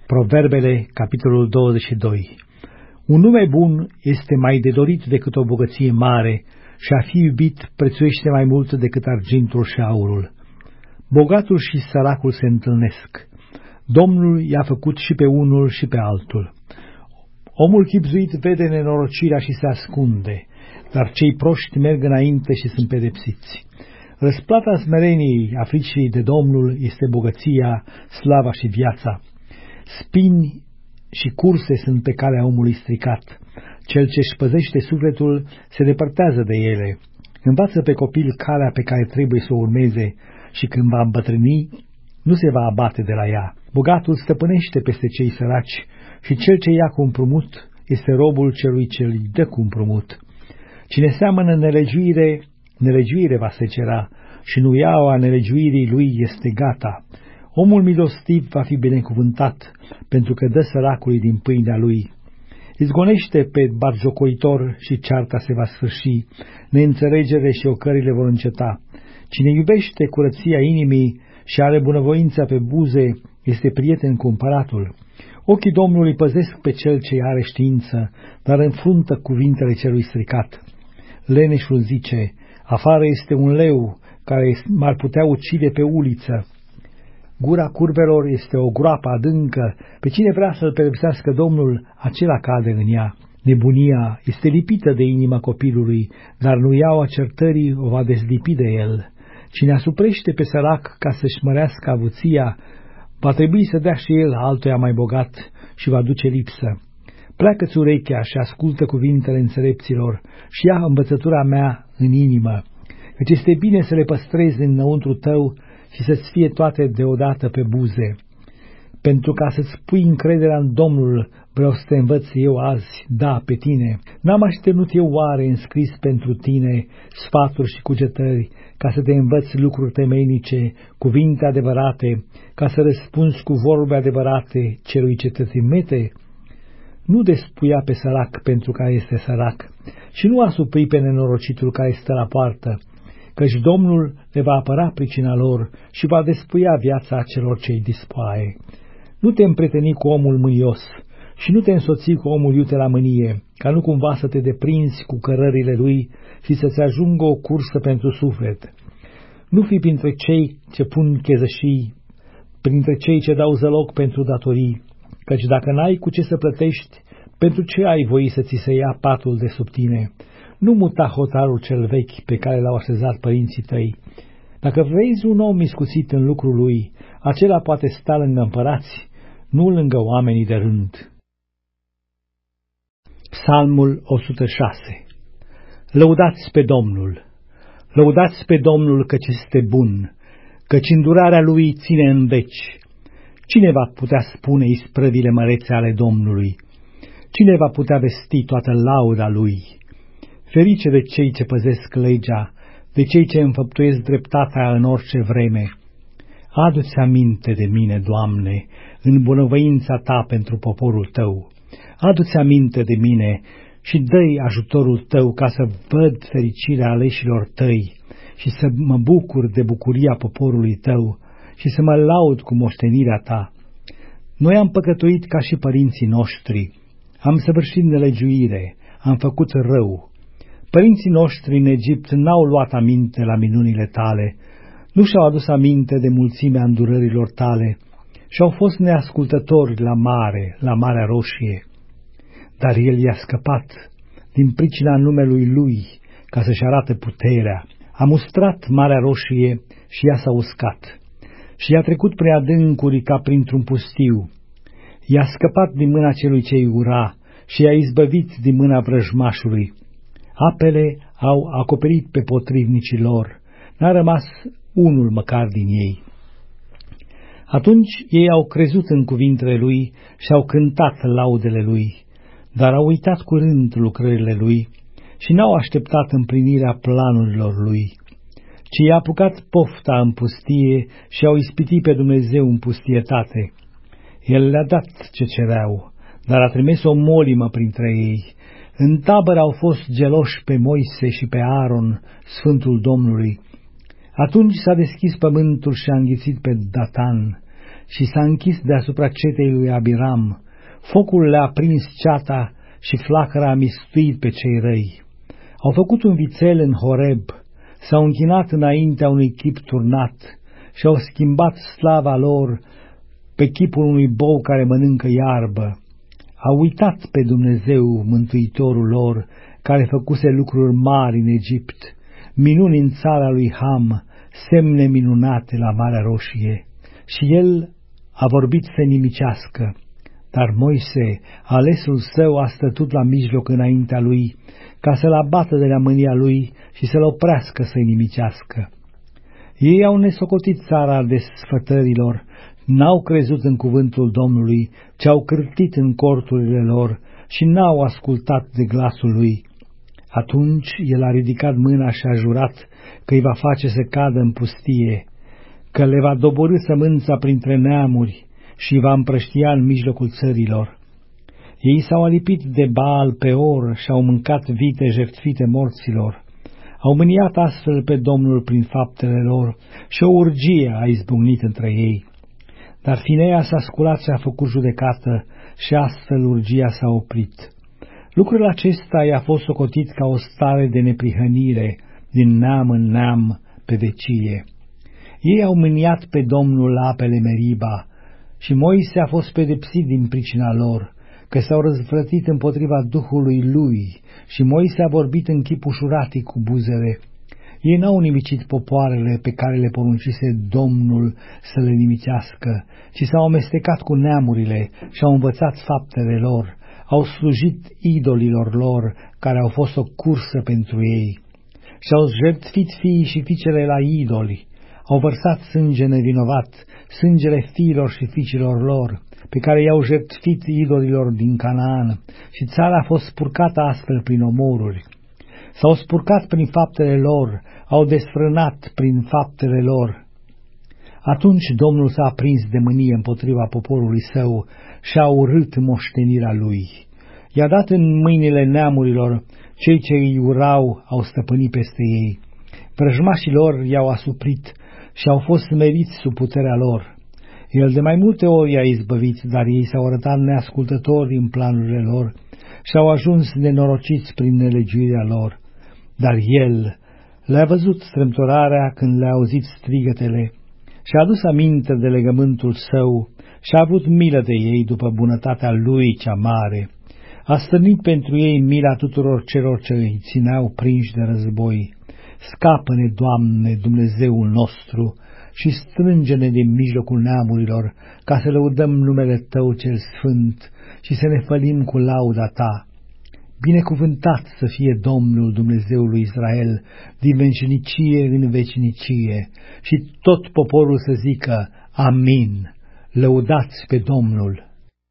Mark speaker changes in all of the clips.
Speaker 1: Proverbele, capitolul 22. Un nume bun este mai de dorit decât o bogăție mare și a fi iubit prețuiește mai mult decât argintul și aurul. Bogatul și săracul se întâlnesc. Domnul i-a făcut și pe unul și pe altul. Omul chibzuit vede nenorocirea și se ascunde, dar cei proști merg înainte și sunt pedepsiți. Răsplata smereniei, a fricii de Domnul, este bogăția, slava și viața. Spini și curse sunt pe calea omului stricat. Cel ce-și păzește sufletul se depărtează de ele. Învață pe copil calea pe care trebuie să o urmeze și când va îmbătrâni, nu se va abate de la ea. Bogatul stăpânește peste cei săraci și cel ce ia cu împrumut este robul celui ce îi dă cu împrumut. Cine seamănă nelegiuire, nelegiuire va secera și nuiaua nelegiuirii lui este gata. Omul milostiv va fi binecuvântat, pentru că dă săracului din pâinea lui. Izgonește pe batjocoitor și cearta se va sfârși, neînțelegere și ocările vor înceta. Cine iubește curăția inimii și are bunăvoința pe buze, este prieten cu împăratul. Ochii Domnului păzesc pe cel ce are știință, dar înfruntă cuvintele celui stricat. Leneșul zice, afară este un leu care m-ar putea ucide pe uliță. Gura curvelor este o groapă adâncă, pe cine vrea să-l pedepsească Domnul, acela cade în ea. Nebunia este lipită de inima copilului, dar nuiaua certării o va dezlipi de el. Cine asuprește pe sărac ca să-și mărească avuția, va trebui să dea și el altuia mai bogat și va duce lipsă. Pleacă-ți urechea și ascultă cuvintele înțelepților și ia învățătura mea în inimă, căci este bine să le păstrezi înăuntru tău și să-ți fie toate deodată pe buze. Pentru ca să-ți pui încrederea în Domnul, vreau să te învăț eu azi, da, pe tine. N-am așternut eu oare înscris pentru tine sfaturi și cugetări, ca să te învăț lucruri temeinice, cuvinte adevărate, ca să răspunzi cu vorbe adevărate celui ce te trimite? Nu despuia pe sărac pentru că este sărac și nu asupri pe nenorocitul care stă la poartă, căci Domnul le va apăra pricina lor și va despuia viața celor ce-i dispoaie. Nu te împrieteni cu omul mânios și nu te însoți cu omul iute la mânie, ca nu cumva să te deprinzi cu cărările lui și să-ți ajungă o cursă pentru suflet. Nu fi printre cei ce pun chezășii, printre cei ce dau zăloc pentru datorii, căci dacă n-ai cu ce să plătești, pentru ce ai voi să ți se ia patul de sub tine? Nu muta hotarul cel vechi pe care l-au așezat părinții tăi. Dacă vezi un om iscusit în lucrul lui, acela poate sta lângă împărați, nu lângă oamenii de rând. Psalmul 106. Lăudați pe Domnul! Lăudați pe Domnul căci este bun, căci îndurarea lui ține în veci. Cine va putea spune isprăvile mărețe ale Domnului? Cine va putea vesti toată lauda lui? Ferice de cei ce păzesc legea, de cei ce înfăptuiesc dreptatea în orice vreme. Adu-ți aminte de mine, Doamne, în bunăvoința ta pentru poporul tău. Adu-ți aminte de mine și dă-i ajutorul tău ca să văd fericirea aleșilor tăi și să mă bucur de bucuria poporului tău și să mă laud cu moștenirea ta. Noi am păcătuit ca și părinții noștri, am săvârșit nelegiuire, am făcut rău. Părinții noștri în Egipt n-au luat aminte la minunile tale, nu și-au adus aminte de mulțimea îndurărilor tale și au fost neascultători la Marea Roșie. Dar el i-a scăpat din pricina numelui lui, ca să-și arate puterea. A mustrat Marea Roșie și ea s-a uscat și i-a trecut prin adâncuri ca printr-un pustiu. I-a scăpat din mâna celui ce-i ura și i-a izbăvit din mâna vrăjmașului. Apele au acoperit pe potrivnicii lor, n-a rămas unul măcar din ei. Atunci ei au crezut în cuvintele lui și au cântat laudele lui, dar au uitat curând lucrările lui și n-au așteptat împlinirea planurilor lui, ci i-a apucat pofta în pustie și au ispitit pe Dumnezeu în pustietate. El le-a dat ce cereau, dar a trimis o molimă printre ei. În tabără au fost geloși pe Moise și pe Aaron, Sfântul Domnului. Atunci s-a deschis pământul și a înghițit pe Datan și s-a închis deasupra cetei lui Abiram. Focul le-a prins ceata și flacăra a mistuit pe cei răi. Au făcut un vițel în Horeb, s-au închinat înaintea unui chip turnat și au schimbat slava lor pe chipul unui bou care mănâncă iarbă. Au uitat pe Dumnezeu, Mântuitorul lor, care făcuse lucruri mari în Egipt, minuni în țara lui Ham, semne minunate la Marea Roșie. Și el a vorbit să nimicească, dar Moise, alesul său, a stătut la mijloc înaintea lui, ca să-l abată de la mânia lui și să-l oprească să-i nimicească. Ei au nesocotit țara desfătărilor, n-au crezut în cuvântul Domnului, ci au cârtit în corturile lor și n-au ascultat de glasul lui. Atunci el a ridicat mâna și a jurat că îi va face să cadă în pustie, că le va doborî sămânța printre neamuri și îi va împrăștia în mijlocul țărilor. Ei s-au alipit de Baal Peor și au mâncat vite jertfite morților. Au mâniat astfel pe Domnul prin faptele lor și o urgie a izbucnit între ei. Dar Finea s-a sculat și a făcut judecată și astfel urgia s-a oprit. Lucrul acesta i-a fost socotit ca o stare de neprihănire din neam în neam pe vecie. Ei au mâniat pe Domnul la apele Meriba și Moise a fost pedepsit din pricina lor, că s-au răzvrătit împotriva Duhului lui și Moise a vorbit în chip ușuratic cu buzele. Ei n-au nimicit popoarele pe care le poruncise Domnul să le nimicească, ci s-au amestecat cu neamurile și au învățat faptele lor, au slujit idolilor lor care au fost o cursă pentru ei. Și-au jertfit fiii și fiicele la idoli, au vărsat sânge nevinovat, sângele fiilor și fiicilor lor, pe care i-au jertfit idolilor din Canaan, și țara a fost spurcată astfel prin omoruri. S-au spurcat prin faptele lor, au desfrânat prin faptele lor. Atunci Domnul s-a aprins de mânie împotriva poporului său și a urât moștenirea lui. I-a dat în mâinile neamurilor, cei ce îi urau au stăpânit peste ei. Vrăjmașii lor i-au asuprit și au fost smeriți sub puterea lor. El de mai multe ori i-a izbăvit, dar ei s-au arătat neascultători în planurile lor și au ajuns nenorociți prin nelegiuirea lor. Dar el le-a văzut strâmtorarea când le-a auzit strigătele și a adus aminte de legământul său și a avut milă de ei după bunătatea lui cea mare. A stârnit pentru ei mila tuturor celor ce îi țineau prinși de război. Scapă-ne, Doamne, Dumnezeul nostru, și strânge-ne din mijlocul neamurilor, ca să lăudăm numele Tău cel sfânt și să ne fălim cu lauda Ta. Binecuvântat să fie Domnul Dumnezeul lui Israel din veșnicie în veșnicie, și tot poporul să zică Amin, lăudați pe Domnul.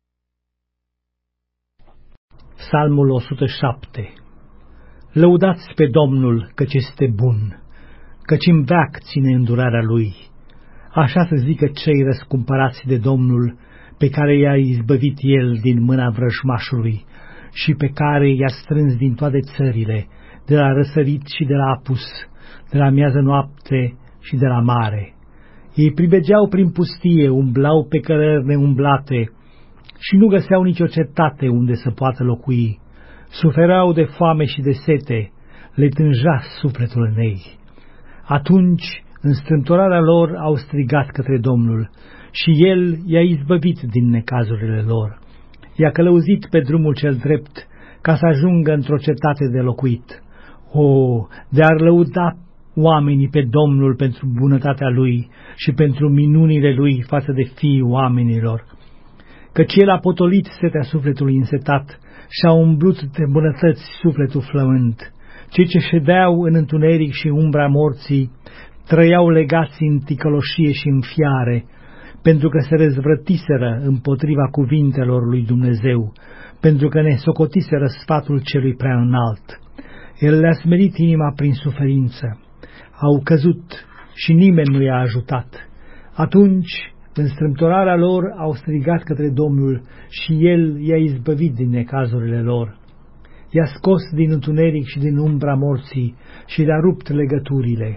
Speaker 1: Psalmul 107. Lăudați pe Domnul, căci este bun, căci în veac ține îndurarea Lui. Așa să zică cei răscumpărați de Domnul, pe care i-a izbăvit El din mâna vrăjmașului și pe care i-a strâns din toate țările, de la răsărit și de la apus, de la miază noapte și de la mare. Ei pribegeau prin pustie, umblau pe cărări neumblate și nu găseau nicio cetate unde să poată locui. Suferau de foame și de sete, le tânja sufletul în ei. Atunci, în strâmtorarea lor, au strigat către Domnul și El i-a izbăvit din necazurile lor. I-a călăuzit pe drumul cel drept ca să ajungă într-o cetate de locuit. De ar lăuda oamenii pe Domnul pentru bunătatea Lui și pentru minunile Lui față de fiii oamenilor. Căci El a potolit setea sufletului însetat și a umblut de bunătăți sufletul flământ. Cei ce ședeau în întuneric și umbra morții trăiau legați în ticăloșie și în fiare, pentru că se răzvrătiseră împotriva cuvintelor lui Dumnezeu, pentru că ne socotiseră sfatul celui prea înalt. El le-a smerit inima prin suferință. Au căzut și nimeni nu i-a ajutat. Atunci, în strâmtorarea lor, au strigat către Domnul și El i-a izbăvit din necazurile lor. I-a scos din întuneric și din umbra morții și le-a rupt legăturile.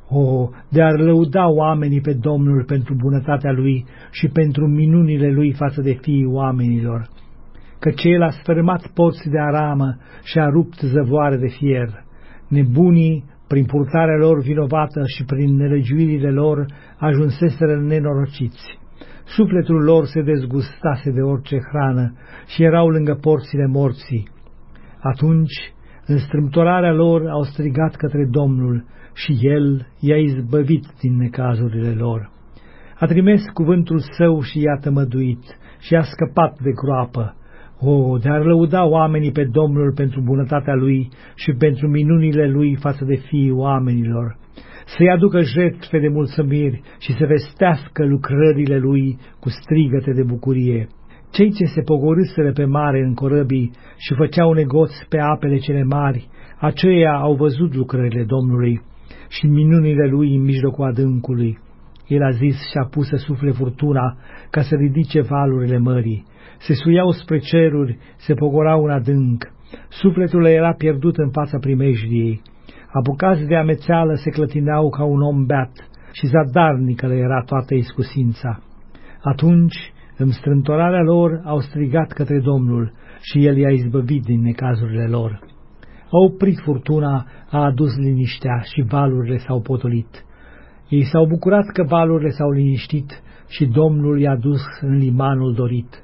Speaker 1: De a lăuda oamenii pe Domnul pentru bunătatea Lui și pentru minunile Lui față de fiii oamenilor, căci El a sfărâmat porți de aramă și a rupt zăvoare de fier. Nebunii, prin purtarea lor vinovată și prin nelegiuirile lor, ajunseseră nenorociți. Sufletul lor se dezgustase de orice hrană și erau lângă porțile morții. Atunci, în strâmtorarea lor, au strigat către Domnul și El i-a izbăvit din necazurile lor. A trimis cuvântul Său și i-a tămăduit și a scăpat de groapă. De a lăuda oamenii pe Domnul pentru bunătatea Lui și pentru minunile Lui față de fiii oamenilor, să-i aducă jertfe de mulțumiri și să vestească lucrările Lui cu strigăte de bucurie. Cei ce se pogorâseră pe mare în corăbii și făceau negoț pe apele cele mari, aceia au văzut lucrările Domnului și minunile Lui în mijlocul adâncului. El a zis și a pus să sufle furtuna ca să ridice valurile mării. Se suiau spre ceruri, se pogorau în adânc. Sufletul era pierdut în fața primejdiei. Apucați de amețeală se clătineau ca un om beat și zadarnică le era toată iscusința. Atunci, în strântorarea lor, au strigat către Domnul și El i-a izbăvit din necazurile lor. A oprit furtuna, a adus liniștea și valurile s-au potolit. Ei s-au bucurat că valurile s-au liniștit și Domnul i-a dus în limanul dorit.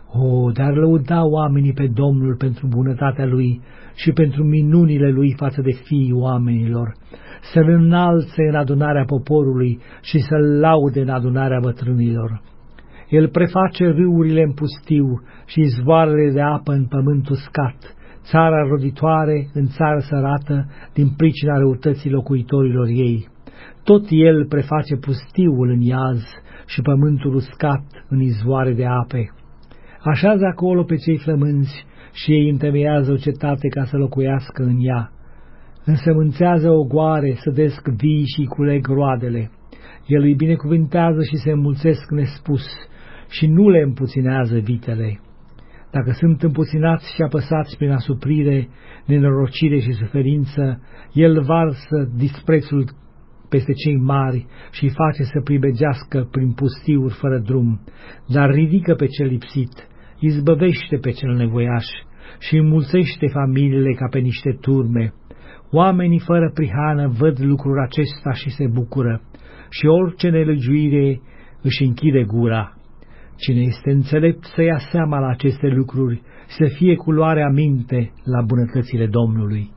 Speaker 1: Dar lăuda oamenii pe Domnul pentru bunătatea Lui și pentru minunile Lui față de fiii oamenilor, să-L înalțe în adunarea poporului și să-L laude în adunarea bătrânilor. El preface râurile în pustiu și izvoarele de apă în pământ uscat, țara roditoare în țară sărată din pricina răutății locuitorilor ei. Tot El preface pustiul în iaz și pământul uscat în izvoare de ape. Așează acolo pe cei flămânzi și ei întemeiază o cetate ca să locuiască în ea. Însămânțează ogoare, sădesc vii și culeg roadele. El îi binecuvântează și se înmulțesc nespus și nu le împuținează vitele. Dacă sunt împuținați și apăsați prin asuprire, nenorocire și suferință, El varsă disprețul peste cei mari și îi face să pribegească prin pustiuri fără drum, dar ridică pe cel lipsit, izbăvește pe cel nevoiaș și înmulțește familiile ca pe niște turme. Oamenii fără prihană văd lucrul acesta și se bucură și orice nelegiuire își închide gura. Cine este înțelept să ia seama la aceste lucruri, să fie cu luarea minte la bunătățile Domnului.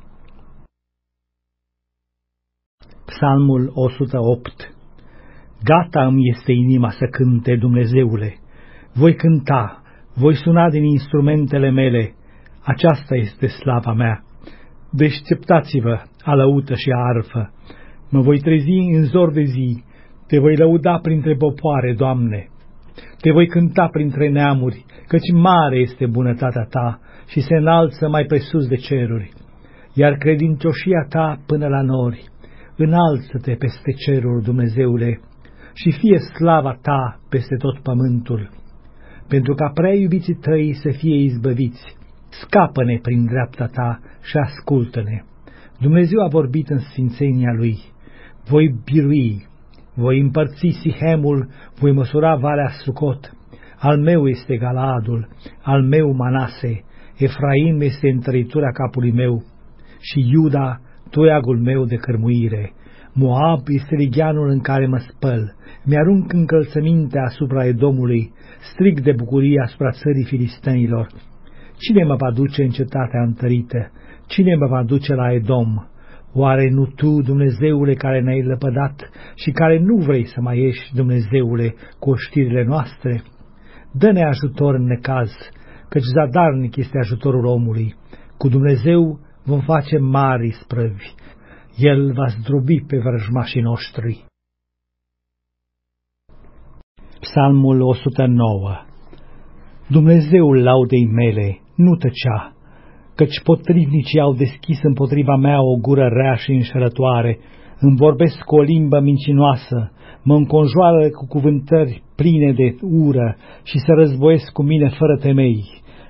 Speaker 1: Psalmul 108. Gata îmi este inima să cânte, Dumnezeule. Voi cânta, voi suna din instrumentele mele. Aceasta este slava mea. Deșteptați-vă, alăută și arfă. Mă voi trezi în zor de zi. Te voi lăuda printre popoare, Doamne. Te voi cânta printre neamuri, căci mare este bunătatea Ta și se înalță mai presus de ceruri. Iar credincioșia Ta până la nori. Înalță-te peste ceruri, Dumnezeule, și fie slava Ta peste tot pământul, pentru ca prea iubiții Tăi să fie izbăviți. Scapă-ne prin dreapta Ta și ascultă-ne. Dumnezeu a vorbit în sfințenia Lui. Voi birui, voi împărți Sihemul, voi măsura Valea Sucot. Al meu este Galaadul, al meu Manase, Efraim este întăritura capului meu și Iuda toiagul meu de cărmuire. Moab este ligheanul în care mă spăl. Mi-arunc încălțămintea asupra Edomului, strig de bucurie asupra țării filistenilor. Cine mă va duce în cetatea întărită? Cine mă va duce la Edom? Oare nu Tu, Dumnezeule, care ne-ai lăpădat și care nu vrei să mai ieși, Dumnezeule, cu oștirile noastre? Dă-ne ajutor în necaz, căci zadarnic este ajutorul omului. Cu Dumnezeu vom face mari sprăvi. El va zdrobi pe vrăjmașii noștri. Psalmul 109. Dumnezeul laudei mele, nu tăcea, căci potrivnicii au deschis împotriva mea o gură rea și înșelătoare, îmi vorbesc cu o limbă mincinoasă, mă înconjoară cu cuvântări pline de ură și se războiesc cu mine fără temei.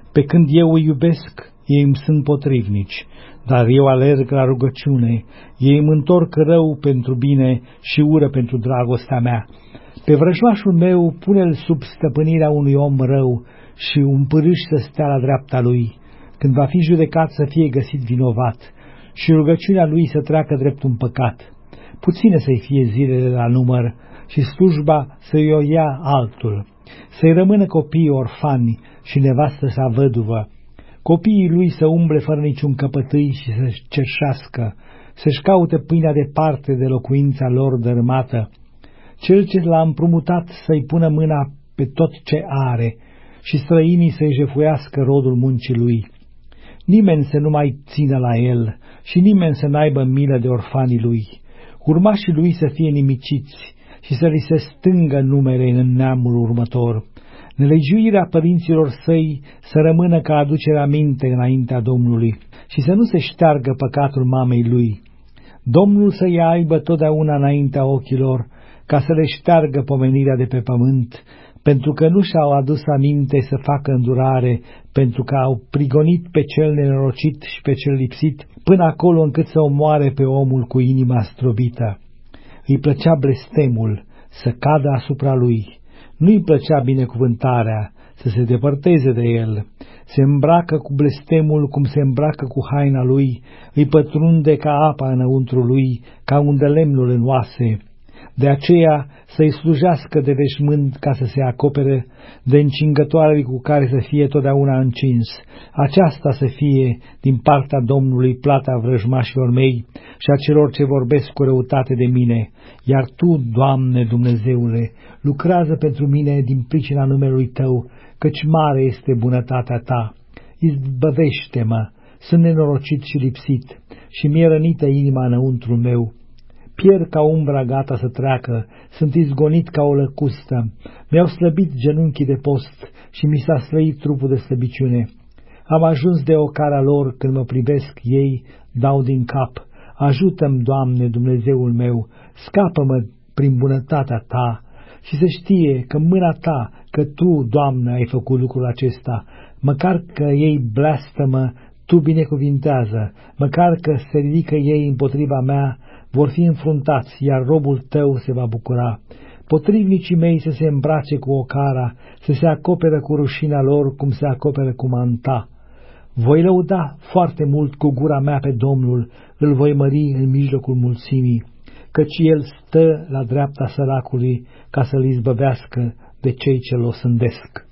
Speaker 1: Pe când eu îi iubesc, ei îmi sunt potrivnici, dar eu alerg la rugăciune, ei îmi întorc rău pentru bine și ură pentru dragostea mea. Pe vrăjmașul meu pune-l sub stăpânirea unui om rău și un pârâș să stea la dreapta lui, când va fi judecat să fie găsit vinovat și rugăciunea lui să treacă drept un păcat. Puține să-i fie zilele la număr și slujba să-i o ia altul, să-i rămână copiii orfani și nevastă sa văduvă, copiii lui să umble fără niciun căpătâi și să-și cerșească, să-și caute pâinea departe de locuința lor dărâmată. Cel ce l-a împrumutat să-i pună mâna pe tot ce are și străinii să-i jefuiască rodul muncii lui. Nimeni să nu mai țină la el și nimeni să n-aibă milă de orfanii lui. Urmașii lui să fie nimiciți și să li se stângă numele în neamul următor. Nelegiuirea părinților săi să rămână ca aducerea minte înaintea Domnului și să nu se șteargă păcatul mamei lui. Domnul să-i aibă totdeauna înaintea ochilor, ca să le șteargă pomenirea de pe pământ, pentru că nu și-au adus aminte să facă îndurare, pentru că au prigonit pe cel nenorocit și pe cel lipsit, până acolo încât să omoare pe omul cu inima zdrobită. Îi plăcea blestemul să cadă asupra lui, nu-i plăcea binecuvântarea să se depărteze de el. Se îmbracă cu blestemul cum se îmbracă cu haina lui, îi pătrunde ca apa înăuntru lui, ca un de lemnul în oase. De aceea să-i slujească de veșmânt ca să se acopere, de încingătoarele cu care să fie totdeauna încins. Aceasta să fie din partea Domnului plata vrăjmașilor mei și a celor ce vorbesc cu răutate de mine. Iar Tu, Doamne Dumnezeule, lucrează pentru mine din pricina numelui Tău, căci mare este bunătatea Ta. Izbăvește-mă, sunt nenorocit și lipsit și mi-e rănită inima înăuntru meu. Pierd ca umbra gata să treacă, sunt izgonit ca o lăcustă, mi-au slăbit genunchii de post și mi s-a slăit trupul de slăbiciune. Am ajuns de ocara lor, când mă privesc ei, dau din cap. Ajută-mi, Doamne, Dumnezeul meu, scapă-mă prin bunătatea Ta și să știe că mâna Ta, că Tu, Doamne, ai făcut lucrul acesta, măcar că ei blestemă, Tu binecuvintează, măcar că se ridică ei împotriva mea, vor fi înfruntați, iar robul Tău se va bucura. Potrivnicii mei să se îmbrace cu ocara, să se acoperă cu rușinea lor, cum se acoperă cu manta. Voi lăuda foarte mult cu gura mea pe Domnul, îl voi mări în mijlocul mulțimii, căci El stă la dreapta săracului ca să-l izbăvească de cei ce l osândesc.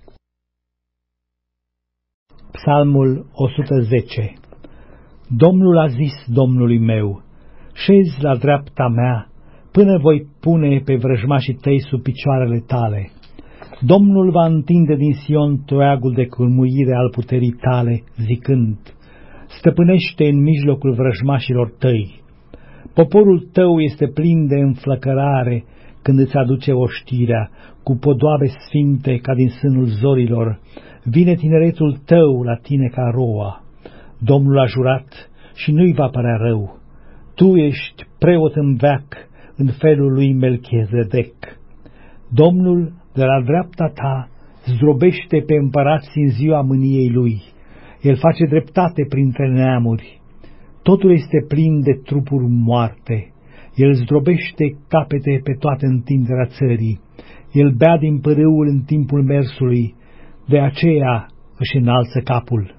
Speaker 1: Psalmul 110. Domnul a zis Domnului meu: șezi la dreapta mea, până voi pune pe vrăjmașii Tăi sub picioarele Tale. Domnul va întinde din Sion toiagul de cârmuire al puterii Tale, zicând: stăpânește în mijlocul vrăjmașilor Tăi. Poporul Tău este plin de înflăcărare când îți aduce oștirea, cu podoabe sfinte ca din sânul zorilor. Vine tineretul Tău la tine ca roa. Domnul a jurat și nu-i va părea rău. Tu ești preot în veac, în felul lui Melchizedec. Domnul, de la dreapta Ta, zdrobește pe împărați în ziua mâniei lui. El face dreptate printre neamuri. Totul este plin de trupuri moarte. El zdrobește capete pe toată întinderea țării. El bea din pârâul în timpul mersului, de aceea își înalță capul.